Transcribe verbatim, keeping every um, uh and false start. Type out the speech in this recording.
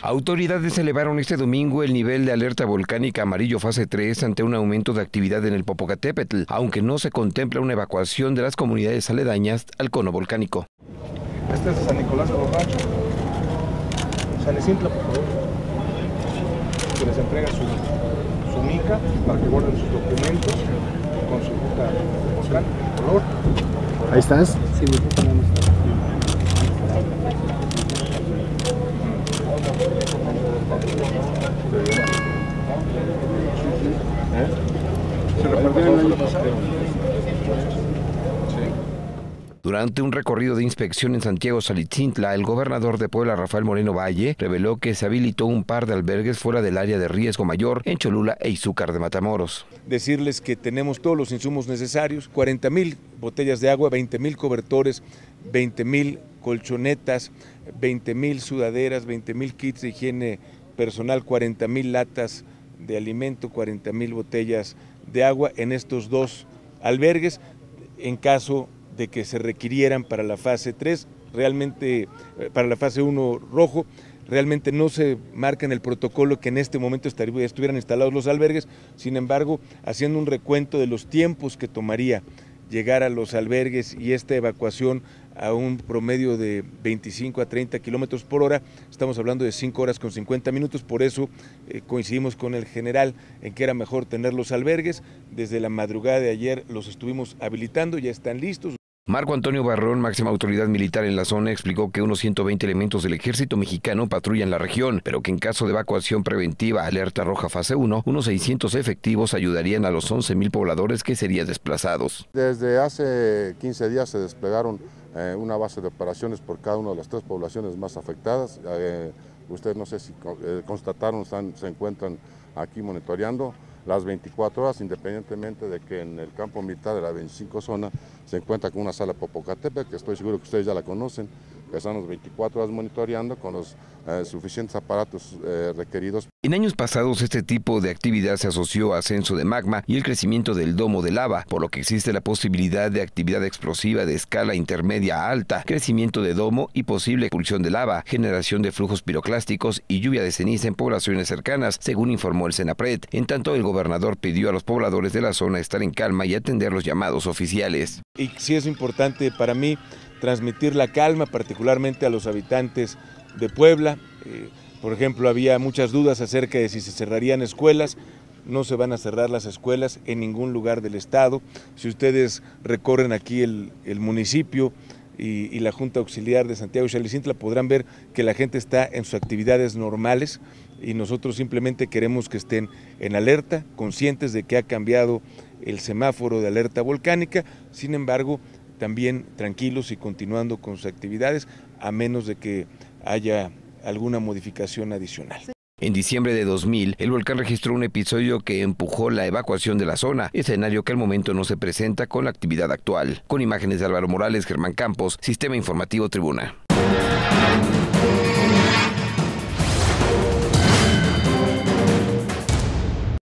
Autoridades elevaron este domingo el nivel de alerta volcánica amarillo fase tres ante un aumento de actividad en el Popocatépetl, aunque no se contempla una evacuación de las comunidades aledañas al cono volcánico. Este es San Nicolás de Borracho, San Escintla, por favor. Se les entrega su, su mica para que guarden sus documentos con su ruta volcán, color. Ahí estás. Sí, mi ruta no está. Se repartieron el año pasado. Durante un recorrido de inspección en Santiago Xalitzintla, el gobernador de Puebla, Rafael Moreno Valle, reveló que se habilitó un par de albergues fuera del área de riesgo mayor en Cholula e Izúcar de Matamoros. Decirles que tenemos todos los insumos necesarios, cuarenta mil botellas de agua, veinte mil cobertores, veinte mil colchonetas, veinte mil sudaderas, veinte mil kits de higiene personal, cuarenta mil latas de alimento, cuarenta mil botellas de agua en estos dos albergues, en caso de que se requirieran para la fase tres, realmente para la fase uno rojo, realmente no se marca en el protocolo que en este momento estuvieran instalados los albergues, sin embargo, haciendo un recuento de los tiempos que tomaría llegar a los albergues y esta evacuación a un promedio de veinticinco a treinta kilómetros por hora, estamos hablando de cinco horas con cincuenta minutos, por eso eh, coincidimos con el general en que era mejor tener los albergues. Desde la madrugada de ayer los estuvimos habilitando, ya están listos. Marco Antonio Barrón, máxima autoridad militar en la zona, explicó que unos ciento veinte elementos del ejército mexicano patrullan la región, pero que en caso de evacuación preventiva alerta roja fase uno, unos seiscientos efectivos ayudarían a los once mil pobladores que serían desplazados. Desde hace quince días se desplegaron eh, una base de operaciones por cada una de las tres poblaciones más afectadas. Eh, ustedes no sé si eh, constataron, están, se encuentran aquí monitoreando las veinticuatro horas, independientemente de que en el campo militar de la veinticinco zona se encuentra con una sala Popocatépetl, que estoy seguro que ustedes ya la conocen, que están las veinticuatro horas monitoreando con los eh, suficientes aparatos eh, requeridos. En años pasados este tipo de actividad se asoció a ascenso de magma y el crecimiento del domo de lava, por lo que existe la posibilidad de actividad explosiva de escala intermedia a alta, crecimiento de domo y posible expulsión de lava, generación de flujos piroclásticos y lluvia de ceniza en poblaciones cercanas, según informó el Senapred. En tanto, el gobernador pidió a los pobladores de la zona estar en calma y atender los llamados oficiales. Y sí es importante para mí transmitir la calma, particularmente a los habitantes de Puebla. Eh, por ejemplo, había muchas dudas acerca de si se cerrarían escuelas. No se van a cerrar las escuelas en ningún lugar del estado. Si ustedes recorren aquí el, el municipio y, y la Junta Auxiliar de Santiago Xalitzintla, podrán ver que la gente está en sus actividades normales y nosotros simplemente queremos que estén en alerta, conscientes de que ha cambiado el semáforo de alerta volcánica. Sin embargo, también tranquilos y continuando con sus actividades, a menos de que haya alguna modificación adicional. En diciembre de dos mil, el volcán registró un episodio que empujó la evacuación de la zona, escenario que al momento no se presenta con la actividad actual. Con imágenes de Álvaro Morales, Germán Campos, Sistema Informativo Tribuna.